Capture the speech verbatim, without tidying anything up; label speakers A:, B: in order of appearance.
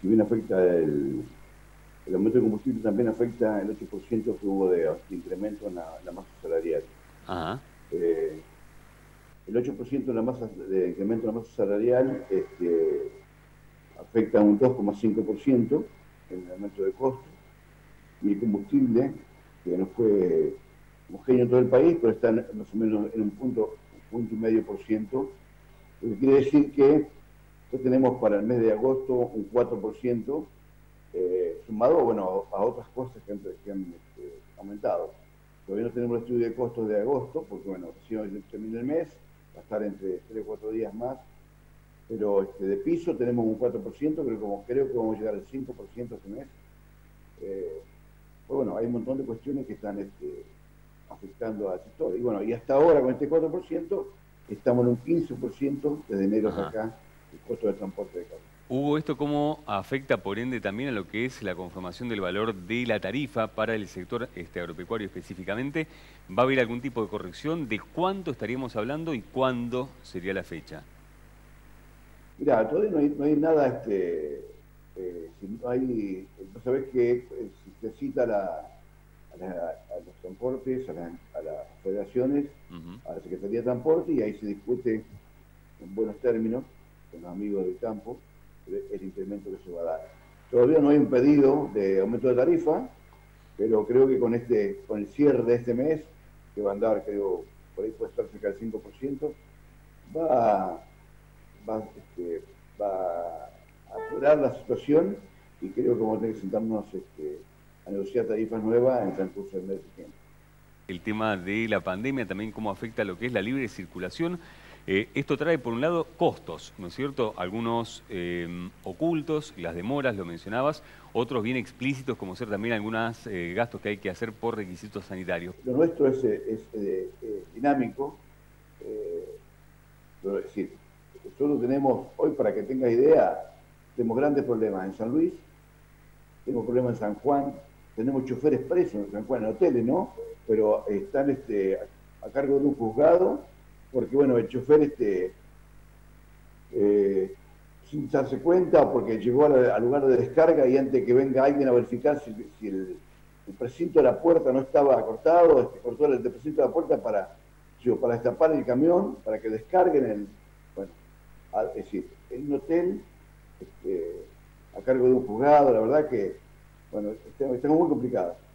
A: si bien afecta el, el aumento de combustible, también afecta el ocho por ciento que hubo de, de incremento en la, en la masa salarial.
B: Ajá.
A: Eh, el ocho por ciento de la masa de incremento en la masa salarial este, afecta un dos coma cinco por ciento en el aumento de costos, y el combustible, que no fue homogéneo en todo el país, pero está en, más o menos en un punto, un punto y medio por ciento, lo que quiere decir que ya tenemos para el mes de agosto un cuatro por ciento, eh, sumado bueno, a, a otras cosas que han, que han este, aumentado. Todavía no tenemos el estudio de costos de agosto, porque bueno, si no termina el mes, va a estar entre tres o cuatro días más, pero este, de piso tenemos un cuatro por ciento, pero como creo que vamos a llegar al cinco por ciento este mes. Eh, pues bueno, hay un montón de cuestiones que están este, afectando al sector. Y bueno, y hasta ahora con este cuatro por ciento estamos en un quince por ciento desde enero hasta
B: Ajá.
A: acá, el costo de transporte de carga.
B: Hugo, ¿esto cómo afecta por ende también a lo que es la conformación del valor de la tarifa para el sector este, agropecuario específicamente? ¿Va a haber algún tipo de corrección? ¿De cuánto estaríamos hablando y cuándo sería la fecha?
A: Mira, todavía no hay, no hay nada, este, eh, si no hay, vos sabés que eh, si se cita a, la, a, la, a los transportes, a, la, a, las federaciones,
B: Ujú.
A: a la Secretaría de Transporte, y ahí se discute en buenos términos con los amigos del campo el incremento que se va a dar. Todavía no hay un pedido de aumento de tarifa, pero creo que con este, con el cierre de este mes, que va a andar, creo, por ahí puede estar cerca del cinco por ciento, va a, va, este, va a apurar la situación, y creo que vamos a tener que sentarnos este, a negociar tarifas nuevas en el transcurso del mes de septiembre.
B: El tema de la pandemia, también cómo afecta lo que es la libre circulación. Eh, esto trae, por un lado, costos, ¿no es cierto? Algunos eh, ocultos, las demoras, lo mencionabas, otros bien explícitos, como ser también algunos eh, gastos que hay que hacer por requisitos sanitarios.
A: Lo nuestro es, es eh, eh, dinámico, eh, pero es decir, nosotros tenemos, hoy para que tengas idea, tenemos grandes problemas en San Luis, tenemos problemas en San Juan, tenemos choferes presos en San Juan, en hoteles, ¿no? Pero están este, a, a cargo de un juzgado, porque bueno, el chofer este, eh, sin darse cuenta, porque llegó al, al, lugar de descarga y antes que venga alguien a verificar si, si el, el, precinto de la puerta no estaba cortado, este, cortó el, el precinto de la puerta para, digo, para destapar el camión, para que descarguen el, bueno, a, es decir, en un hotel, este, a cargo de un juzgado, la verdad que, bueno, está, está muy complicado.